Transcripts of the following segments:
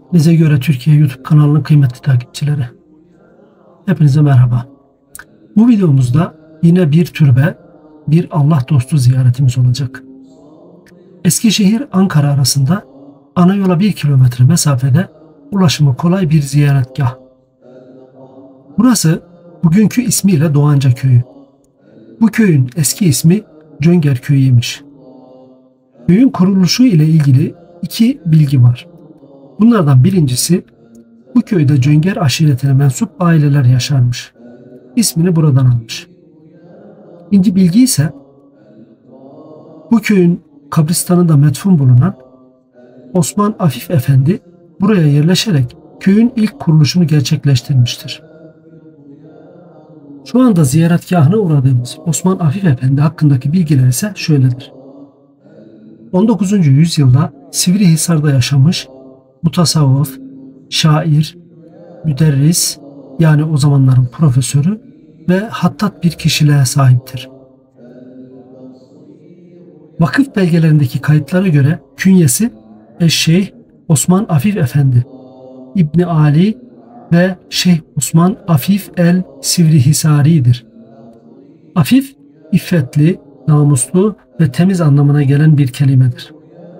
Bize göre Türkiye YouTube kanalının kıymetli takipçileri. Hepinize merhaba. Bu videomuzda yine bir türbe, bir Allah dostu ziyaretimiz olacak. Eskişehir-Ankara arasında ana yola 1 kilometre mesafede ulaşımı kolay bir ziyaretgah. Burası bugünkü ismiyle Doğanca Köyü. Bu köyün eski ismi Cönger Köyü'ymiş. Köyün kuruluşu ile ilgili iki bilgi var. Bunlardan birincisi, bu köyde Cönger aşiretine mensup aileler yaşarmış. İsmini buradan almış. İkinci bilgi ise, bu köyün kabristanında metfun bulunan Osman Afif Efendi buraya yerleşerek köyün ilk kuruluşunu gerçekleştirmiştir. Şu anda ziyaretgahına uğradığımız Osman Afif Efendi hakkındaki bilgiler ise şöyledir. 19. yüzyılda Sivrihisar'da yaşamış, mutasavvıf, şair, müderris yani o zamanların profesörü ve hattat bir kişiliğe sahiptir. Vakıf belgelerindeki kayıtlara göre künyesi Şeyh Osman Afif Efendi, İbni Ali ve Şeyh Osman Afif el Sivrihisari'dir. Afif, iffetli, namuslu ve temiz anlamına gelen bir kelimedir.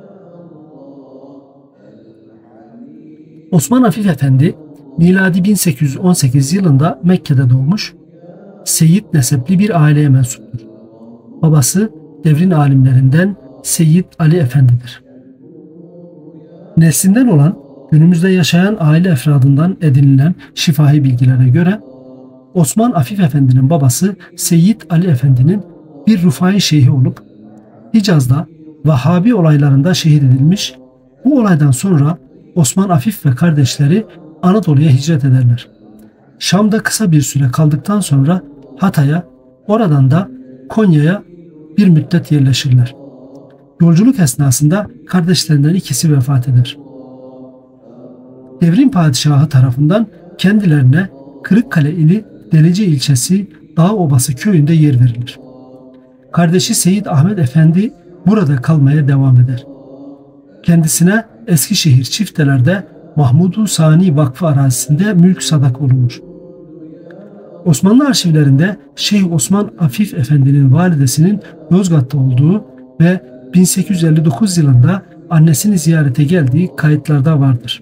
Osman Afif Efendi, miladi 1818 yılında Mekke'de doğmuş, Seyyid nesepli bir aileye mensuptur. Babası devrin alimlerinden Seyyid Ali Efendi'dir. Neslinden olan, günümüzde yaşayan aile efradından edinilen şifahi bilgilere göre, Osman Afif Efendi'nin babası Seyyid Ali Efendi'nin bir Rufai şeyhi olup, Hicaz'da Vahhabi olaylarında şehit edilmiş, bu olaydan sonra Osman Afif ve kardeşleri Anadolu'ya hicret ederler. Şam'da kısa bir süre kaldıktan sonra Hatay'a, oradan da Konya'ya bir müddet yerleşirler. Yolculuk esnasında kardeşlerinden ikisi vefat eder. Devrim padişahı tarafından kendilerine Kırıkkale ili Delice ilçesi Dağobası köyünde yer verilir. Kardeşi Seyyid Ahmet Efendi burada kalmaya devam eder. Kendisine Eskişehir Çifteler'de Mahmud-u Sani Vakfı arazisinde mülk sadak olunur. Osmanlı arşivlerinde Şeyh Osman Afif Efendi'nin validesinin Yozgat'ta olduğu ve 1859 yılında annesini ziyarete geldiği kayıtlarda vardır.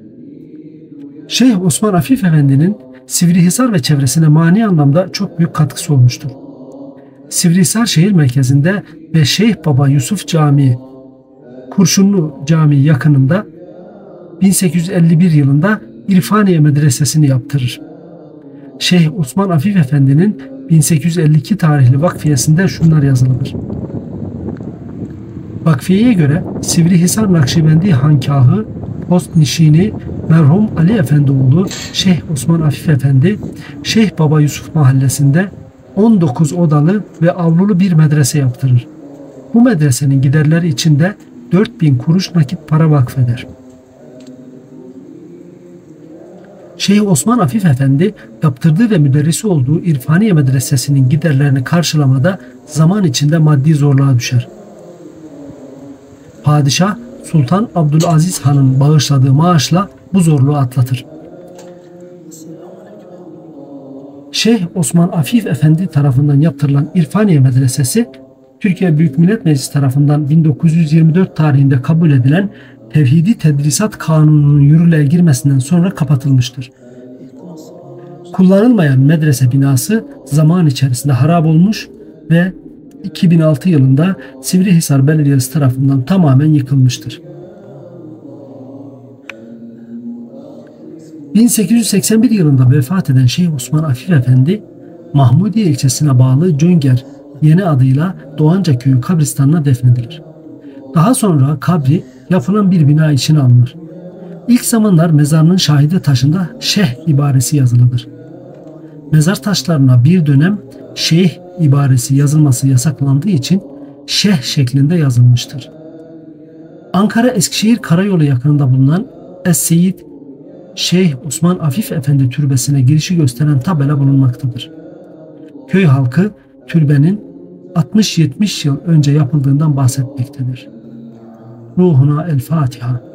Şeyh Osman Afif Efendi'nin Sivrihisar ve çevresine mani anlamda çok büyük katkısı olmuştur. Sivrihisar şehir merkezinde ve Şeyh Baba Yusuf Camii, Kurşunlu Camii yakınında 1851 yılında İrfaniye Medresesi'ni yaptırır. Şeyh Osman Afif Efendi'nin 1852 tarihli vakfiyesinde şunlar yazılıdır. Vakfiyeye göre Sivrihisar Nakşibendi Hankahı Post Nişini merhum Ali Efendioğlu Şeyh Osman Afif Efendi Şeyh Baba Yusuf mahallesinde 19 odalı ve avlulu bir medrese yaptırır. Bu medresenin giderleri için de 4000 kuruş nakit para vakfeder. Şeyh Osman Afif Efendi yaptırdığı ve müderrisi olduğu İrfaniye Medresesi'nin giderlerini karşılamada zaman içinde maddi zorluğa düşer. Padişah Sultan Abdülaziz Han'ın bağışladığı maaşla bu zorluğu atlatır. Şeyh Osman Afif Efendi tarafından yaptırılan İrfaniye Medresesi, Türkiye Büyük Millet Meclisi tarafından 1924 tarihinde kabul edilen Tevhidi Tedrisat Kanunu'nun yürürlüğe girmesinden sonra kapatılmıştır. Kullanılmayan medrese binası zaman içerisinde harap olmuş ve 2006 yılında Sivrihisar Belediyesi tarafından tamamen yıkılmıştır. 1881 yılında vefat eden Şeyh Osman Afif Efendi, Mahmudiye ilçesine bağlı Cönger yeni adıyla Doğanca Köyü kabristanına defnedilir. Daha sonra kabri yapılan bir bina içine alınır. İlk zamanlar mezarının şahide taşında Şeyh ibaresi yazılıdır. Mezar taşlarına bir dönem Şeyh ibaresi yazılması yasaklandığı için Şeyh şeklinde yazılmıştır. Ankara-Eskişehir Karayolu yakınında bulunan Es-Seyyid Şeyh Osman Afif Efendi türbesine girişi gösteren tabela bulunmaktadır. Köy halkı türbenin 60-70 yıl önce yapıldığından bahsetmektedir. Ruhuna El Fatiha.